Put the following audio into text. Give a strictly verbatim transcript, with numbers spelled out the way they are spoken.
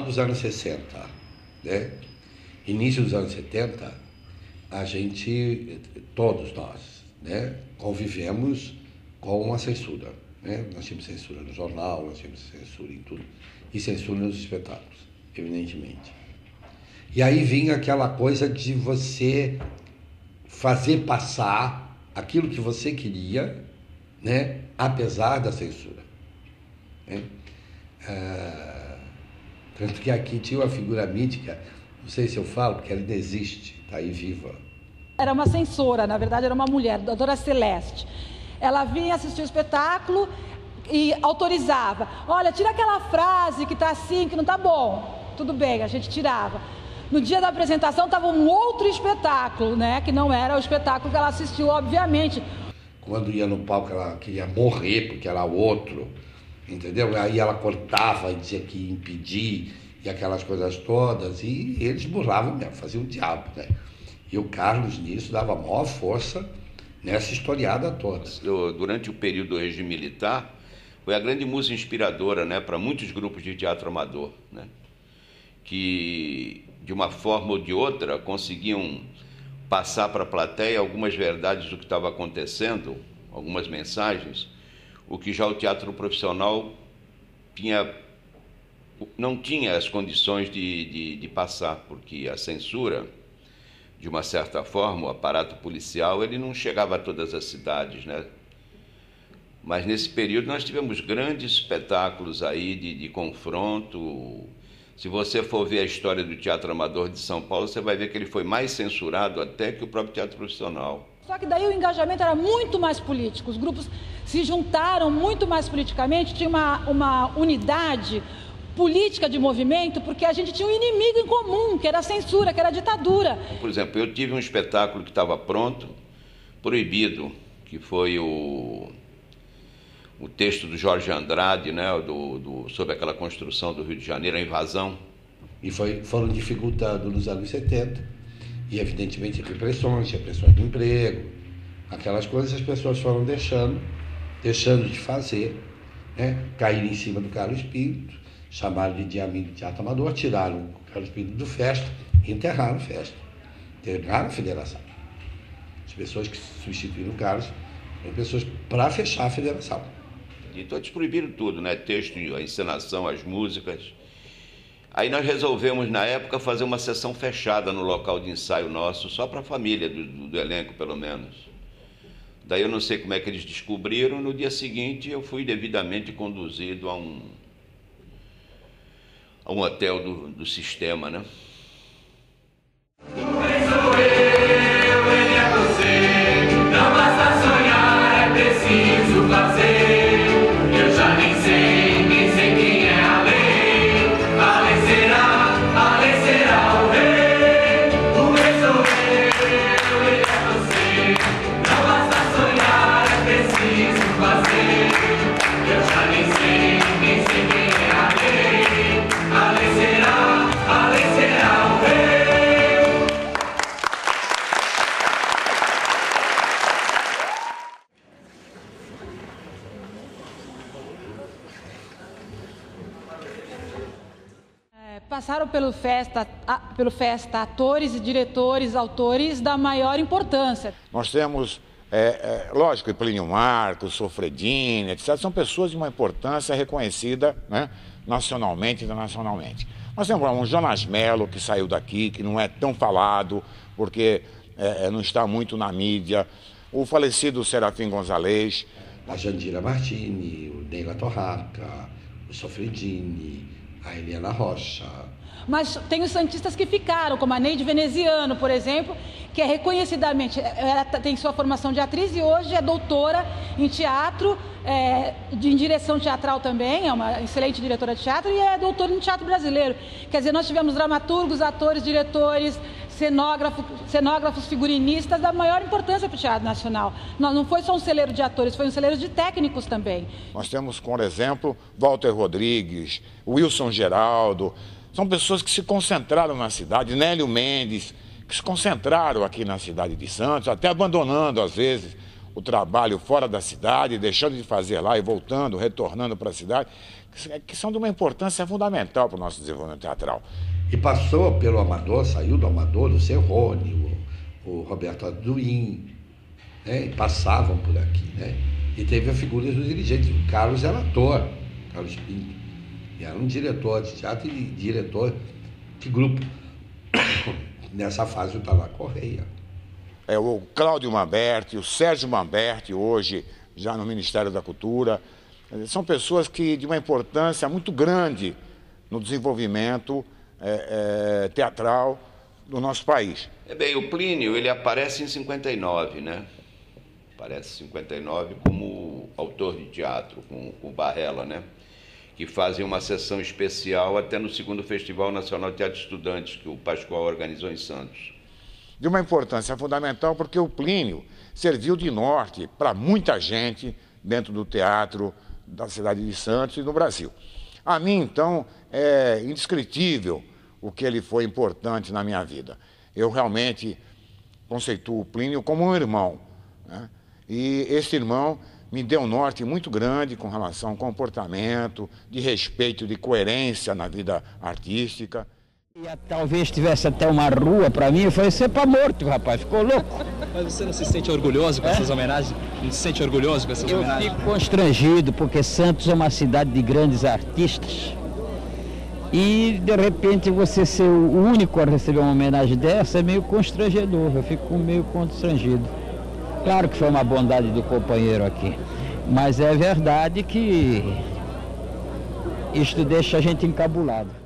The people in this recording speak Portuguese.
dos anos sessenta, né? Início dos anos setenta, a gente, todos nós, né, convivemos com a censura, né? Nós tínhamos censura no jornal, nós tínhamos censura em tudo, e censura nos espetáculos, evidentemente. E aí vinha aquela coisa de você fazer passar aquilo que você queria, né, apesar da censura, né? Ah, tanto que aqui tinha uma figura mítica, não sei se eu falo, porque ela ainda existe, está aí viva. Era uma censora, na verdade era uma mulher, a doutora Celeste. Ela vinha assistir o espetáculo e autorizava. Olha, tira aquela frase que está assim, que não está bom. Tudo bem, a gente tirava. No dia da apresentação estava um outro espetáculo, né? Que não era o espetáculo que ela assistiu, obviamente. Quando ia no palco, ela queria morrer, porque era outro, entendeu? Aí ela cortava e dizia que ia impedir, e aquelas coisas todas, e eles burlavam mesmo, faziam o diabo, né? E o Carlos, nisso, dava a maior força nessa historiada toda. Durante o período do regime militar, foi a grande musa inspiradora, né, para muitos grupos de teatro amador, né, que, de uma forma ou de outra, conseguiam passar para a plateia algumas verdades do que estava acontecendo, algumas mensagens, o que já o teatro profissional tinha, não tinha as condições de, de, de passar, porque a censura, de uma certa forma, o aparato policial, ele não chegava a todas as cidades, né? Mas nesse período nós tivemos grandes espetáculos aí de, de confronto. Se você for ver a história do Teatro Amador de São Paulo, você vai ver que ele foi mais censurado até que o próprio teatro profissional. Só que daí o engajamento era muito mais político, os grupos se juntaram muito mais politicamente, tinha uma, uma unidade política de movimento, porque a gente tinha um inimigo em comum, que era a censura, que era a ditadura. Por exemplo, eu tive um espetáculo que estava pronto, proibido, que foi o, o texto do Jorge Andrade, né, do, do, sobre aquela construção do Rio de Janeiro, a invasão. E foi, foram dificultando nos anos setenta, e evidentemente repressões, repressões do emprego, aquelas coisas as pessoas foram deixando, deixando de fazer, né, cair em cima do Carlos Pinto, chamaram de Dia Amigo de Teatro Amador, tiraram o Carlos Pinto do Festa e enterraram o Festa, enterraram a federação. As pessoas que substituíram o Carlos foram pessoas para fechar a federação. E todos proibiram tudo, né? Texto, a encenação, as músicas. Aí nós resolvemos, na época, fazer uma sessão fechada no local de ensaio nosso, só para a família do, do, do elenco, pelo menos. Daí eu não sei como é que eles descobriram. No dia seguinte eu fui devidamente conduzido a um, a um hotel do, do sistema, né? Passaram pelo Festa, pelo Festa atores e diretores, autores da maior importância. Nós temos, é, é, lógico, Plínio Marcos, Sofredini, etcétera. São pessoas de uma importância reconhecida, né, nacionalmente e internacionalmente. Nós temos um Jonas Mello, que saiu daqui, que não é tão falado, porque é, não está muito na mídia. O falecido Serafim Gonzalez. A Jandira Martini, o Neila Torraca, o Sofredini, a Eliana Rocha. Mas tem os santistas que ficaram, como a Neide Veneziano, por exemplo, que é reconhecidamente, ela tem sua formação de atriz e hoje é doutora em teatro, é, de, em direção teatral também, é uma excelente diretora de teatro e é doutora em teatro brasileiro. Quer dizer, nós tivemos dramaturgos, atores, diretores, cenógrafos, cenógrafos figurinistas da maior importância para o teatro nacional. Não, não foi só um celeiro de atores, foi um celeiro de técnicos também. Nós temos, por exemplo, Walter Rodrigues, Wilson Geraldo. São pessoas que se concentraram na cidade, Nélio Mendes, que se concentraram aqui na cidade de Santos, até abandonando, às vezes, o trabalho fora da cidade, deixando de fazer lá e voltando, retornando para a cidade, que são de uma importância fundamental para o nosso desenvolvimento teatral. E passou pelo Amador, saiu do Amador, o Cerrone, o, o Roberto Arduin, né? E passavam por aqui, né? E teve a figura dos dirigentes. O Carlos era ator, Carlos Pinto, e era um diretor de teatro e diretor de grupo. Nessa fase o Tala Correia. É, o Cláudio Mamberti, o Sérgio Mamberti, hoje já no Ministério da Cultura, são pessoas que de uma importância muito grande no desenvolvimento é, é, teatral do nosso país. É bem, o Plínio, ele aparece em cinquenta e nove, né? Aparece em cinquenta e nove como autor de teatro, com o Barrella, né? Que fazem uma sessão especial até no segundo Festival Nacional de Teatro de Estudantes, que o Pascoal organizou em Santos. De uma importância fundamental porque o Plínio serviu de norte para muita gente dentro do teatro da cidade de Santos e no Brasil. A mim, então, é indescritível o que ele foi importante na minha vida. Eu realmente conceituo o Plínio como um irmão, né? E esse irmão me deu um norte muito grande com relação ao comportamento, de respeito, de coerência na vida artística. E talvez tivesse até uma rua para mim, eu falei, você é para morto, rapaz, ficou louco. Mas você não se sente orgulhoso com é? essas homenagens? Não se sente orgulhoso com essas eu homenagens? Eu fico constrangido, porque Santos é uma cidade de grandes artistas. E, de repente, você ser o único a receber uma homenagem dessa é meio constrangedor, eu fico meio constrangido. Claro que foi uma bondade do companheiro aqui, mas é verdade que isto deixa a gente encabulado.